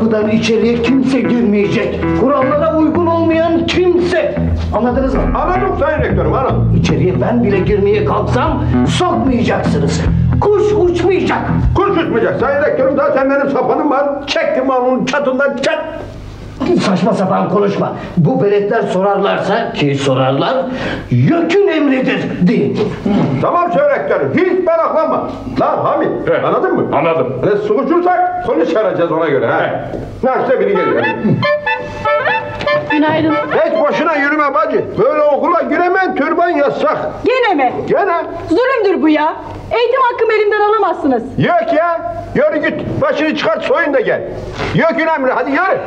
kapıdan içeriye kimse girmeyecek. Kurallara uygun olmayan kimse. Anladınız mı? Anladım Sayın Rektörüm, anladım. İçeriye ben bile girmeye kalksam sokmayacaksınız. Kuş uçmayacak. Kuş uçmayacak Sayın Rektörüm, zaten benim sapanım var. Çektim onun çatından çat. Saçma sapan konuşma. Bu veletler sorarlarsa, ki sorarlar, YÖK'ün emridir deyin. Tamam Sayın Rektörüm, hiç meraklanma. Lan Hamit, Evet. Anladın mı? Anladım. Hani sıkışırsak polis çağıracağız ona göre. Ha? Ne işte biri geliyor. Günaydın. Hiç boşuna yürüme bacı. Böyle okula giremem, türban yasak. Gene mi? Gene. Zulümdür bu ya. Eğitim hakkımı elimden alamazsınız. Yok ya. Yürü git. Başını çıkart, soyun da gel. YÖK'ün emri. Hadi yürü.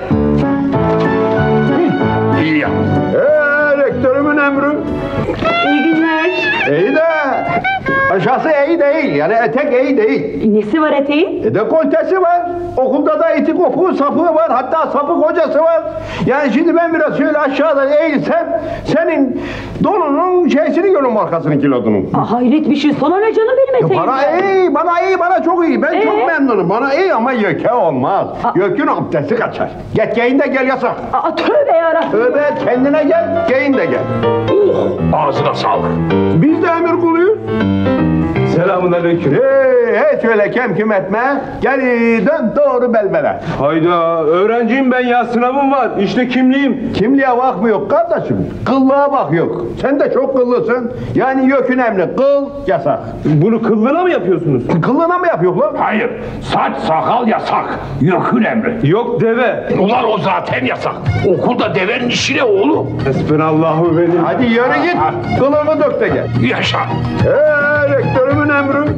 İyi ya. Rektörümün emri. İyi günler. İyi de aşağısı iyi değil. Yani etek iyi değil. Nesi var eteğin? Dekoltesi var. Okulda da iti kopuğu sapığı var. Hatta sapık hocası var. Yani şimdi ben biraz şöyle aşağıda eğilsem senin donunun şeysini görürüm, arkasının kilodunun. Hayret bir şey. Sana ne canım benim eteğim? Bana iyi, bana çok iyi. Ben çok memnunum. Bana iyi ama YÖK'e olmaz. YÖK'ün abdesti kaçar. Git giyin de gel, yasak. Tövbe yarabbim. Tövbe, kendine gel, giyin de gel. Ağzına sağlık. Biz de emir kuluyuz. Selamünaleyküm. Hiç öyle kemküm etme. Gel dön doğru belbele. Hayda, öğrenciyim ben ya, sınavım var. İşte kimliğim. Kimliğe bakmıyor kardeşim. Kıllığa bakıyor. Sen de çok kıllısın. Yani YÖK'ün emri. Kıl yasak. Bunu kıllığına mı yapıyorsunuz? Kıllığına mı yapıyor lan? Hayır, saç sakal yasak. YÖK'ün emri. Yok deve. Ulan o zaten yasak. Okulda devenin işine oğlum. Hasbinallahu ve ni'mel. Hadi yürü git. Kılığını dök de gel. Yaşa. Rektörümün emri.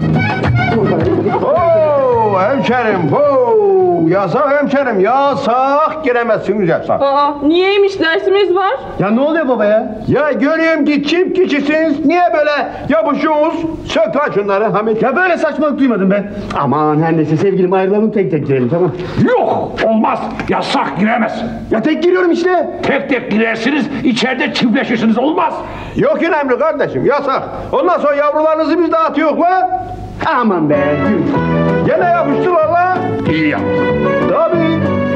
Hemşerim. Yasak hemşerim. Yasak. Giremezsiniz yasak. Niyeymiş, dersimiz var? Ya ne oluyor baba ya? Ya görüyorum ki çift kişisiniz. Niye böyle yapışıyorsunuz? Sök lan şunları Hamit. Ya böyle saçmalık duymadım ben. Aman her neyse sevgilim, ayrılalım, tek tek girelim, tamam. Yok, olmaz. Yasak, giremezsin. Ya tek giriyorum işte. Tek tek girersiniz, içeride çiftleşirsiniz. Olmaz. Yok önemli kardeşim, yasak. Ondan sonra yavrularınızı biz dağıtıyoruz lan. Aman be. Gene yapıştılar lan. İyi yaptın. Tabii.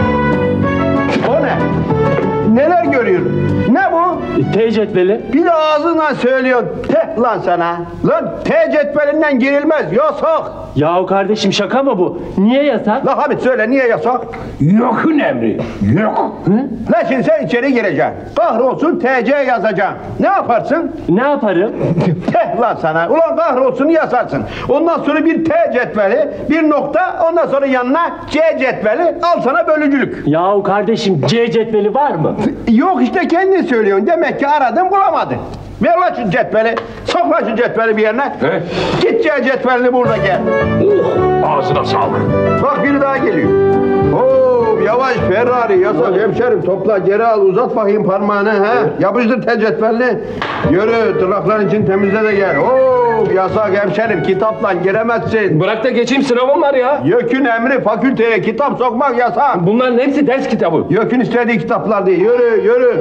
O ne? Neler görüyorum? Ne bu? T cetveli. Bir de ağzından söylüyor. Te lan sana. Lan T cetvelinden girilmez. Yasak. Yahu kardeşim, şaka mı bu? Niye yasak? La Hamit söyle, niye yasak? YÖK'ün emri. YÖK. Lan şimdi sen içeri gireceksin. Kahrolsun TC yazacaksın. Ne yaparsın? Ne yaparım? Teh lan sana. Ulan kahrolsun yazarsın. Ondan sonra bir T cetveli, bir nokta, ondan sonra yanına C cetveli, al sana bölücülük. Yahu kardeşim, C cetveli var mı? Yok işte, kendin söylüyorsun. Demek ki aradın bulamadın. Ver lan şu cetveli. Sok lan şu cetveli bir yerine. He? Git C cetvelini burada gel. Ağzına sağlık. Bak biri daha geliyor. Oo, yavaş Ferrari, yasak hemşerim. Topla, geri al, uzat bakayım parmağını. He? Yapıştır tel cetvelini. Yürü, tırnakların için temizle de gel. Oo, yasak hemşerim, kitapla giremezsin. Bırak da geçeyim, sınavım var ya. YÖK'ün emri, fakülteye kitap sokmak yasak. Bunların hepsi ders kitabı. YÖK'ün istediği kitaplar değil. Yürü, yürü.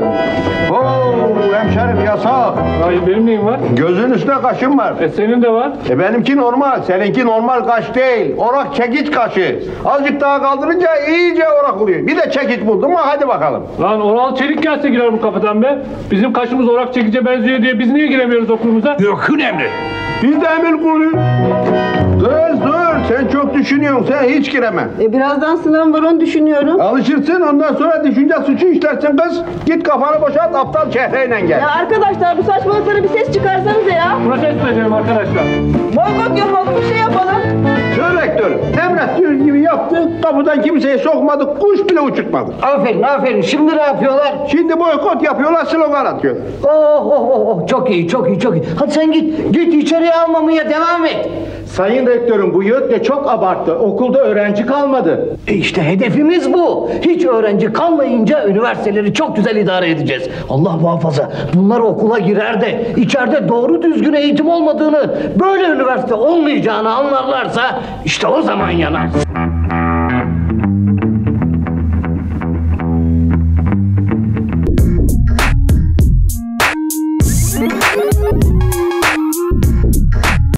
Oo, hemşerim yasak. Hayır, benim neyim var? Gözün üstüne kaşın var. Senin de var. Benimki normal, seninki normal kaş değil. Orak çekiç kaşı. Azıcık daha kaldırınca iyice orak oluyor. Bir de çekiç buldum mu, hadi bakalım. Lan Oral Çelik gelse girer bu kapıdan be. Bizim kaşımız orak çekice benziyor diye biz niye giremiyoruz okulumuza? YÖK'ün emri. Biz de emir kuluyuz. Kız dur, sen çok düşünüyorsun, sen hiç giremem. Birazdan sınavım var, onu düşünüyorum. Alışırsın, ondan sonra düşünce suçu işlersin kız. Git kafanı boşalt, aptal şehreyle gel. Ya arkadaşlar, bu saçmalıklara bir ses çıkarsanıza ya. Protesto edelim arkadaşlar. Boykot yapalım, bir şey yapalım. Söyle rektörüm, emrettiğiniz gibi yaptık, kapıdan kimseyi sokmadık, kuş bile uçurtmadık. Aferin, aferin. Şimdi ne yapıyorlar? Şimdi boykot yapıyorlar, slogan atıyor. Çok iyi, çok iyi, çok iyi. Hadi sen git içeriye almamaya devam et. Sayın Rektörüm, bu YÖK çok abarttı. Okulda öğrenci kalmadı. İşte hedefimiz bu. Hiç öğrenci kalmayınca üniversiteleri çok güzel idare edeceğiz. Allah muhafaza. Bunlar okula girer de içeride doğru düzgün eğitim olmadığını, böyle üniversite olmayacağını anlarlarsa işte o zaman yanar.